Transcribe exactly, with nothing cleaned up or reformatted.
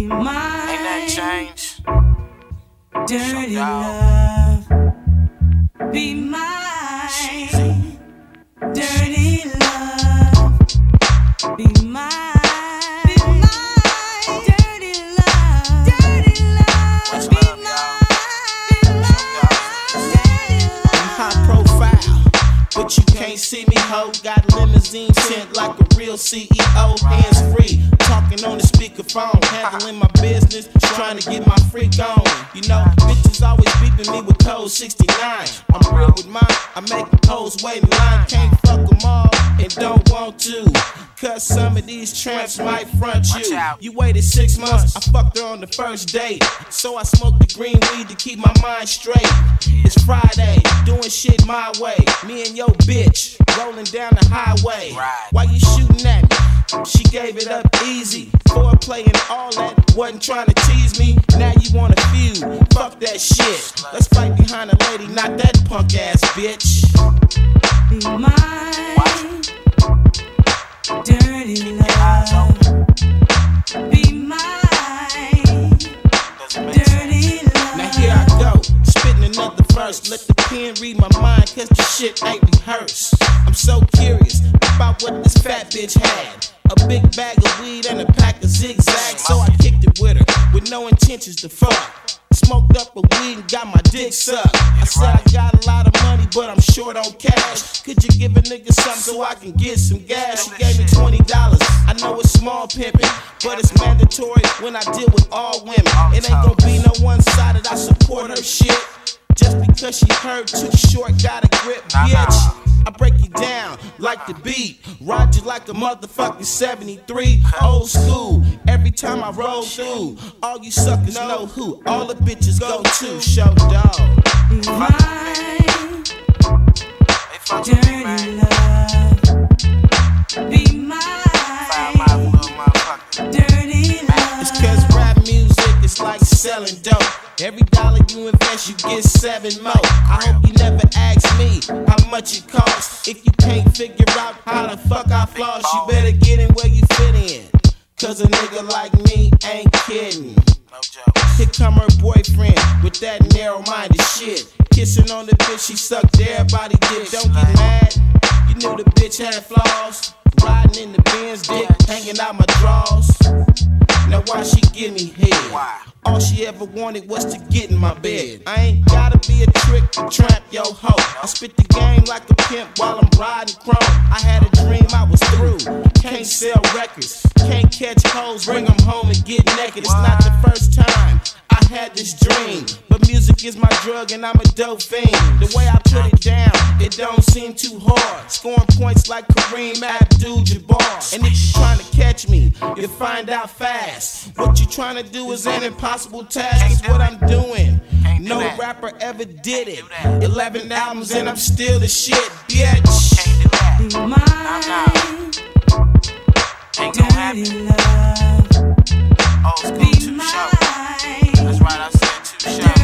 Be mine. Ain't that change? Dirty love. Be mine. Dirty love. Be mine. Be mine. Dirty love. Dirty love. Be mine. Be mine. Dirty love. I'm high profile, but you can't see me, ho. Got limousine tint like a real C E O. Hands free, talking on the speakerphone, handling my business, trying to get my freak on. You know, bitches always beeping me with code sixty-nine. I'm real with mine, I make them hoes wait in line. Can't fuck them all and don't want to, cause some of these tramps might front you. You waited six months, I fucked her on the first date, so I smoked the green weed to keep my mind straight. It's Friday, doing shit my way. Me and your bitch rolling down the highway. Why you shooting at me? She gave it up easy. Foreplay and all that, wasn't trying to tease me. Now you want a feud, fuck that shit. Let's fight behind a lady, not that punk ass bitch. Be mine. Dirty love. Be mine. Dirty love. Now here I go, spitting another verse. Let the pen read my mind, cause the shit ain't rehearsed. I'm so curious about what this fat bitch had. A big bag of weed and a pack of zigzags, so I kicked it with her, with no intentions to fuck. Smoked up a weed and got my dick sucked. I said I got a lot of money, but I'm short on cash. Could you give a nigga something so I can get some gas? She gave me twenty dollars. I know it's small pimping, but it's mandatory when I deal with all women. It ain't gonna be no one-sided, I support her shit. Just because she heard too short, got a grip, bitch. I break you down like the beat, ride you like a motherfucking seventy-three, old school. Every time I roll through, all you suckers know who all the bitches go to. Show dog. Be mine. Dirty love. Be mine. Dirty love. It's cause rap music is like selling dope. Every dollar you invest, you get seven more. I hope you never ask me how much it costs. If you can't figure out how the fuck I floss, you better get in where you fit in, cause a nigga like me ain't kidding. Here come her boyfriend with that narrow-minded shit, kissing on the bitch she sucked everybody dick. Don't get mad, you knew the bitch had flaws. Riding in the Benz, dick hanging out my drawers. Now why she give me head? All she ever wanted was to get in my bed. I ain't gotta be a trick to trap yo ho. I spit the game like a pimp while I'm riding chrome. I had a dream I was through. Can't sell records, can't catch hoes, bring them home and get naked. It's not the first time I had this dream, but music is my drug and I'm a dope fiend. The way I put it down, it don't seem too hard. Scoring points like Kareem Abdul-Jabbar. And if you're trying to catch me, you'll find out fast. What you trying to do is an impossible task. It's what I'm doing. No rapper ever did it. Eleven albums and I'm still the shit, bitch. Be mine. Dirty love. Be mine. That's right, I said two shots.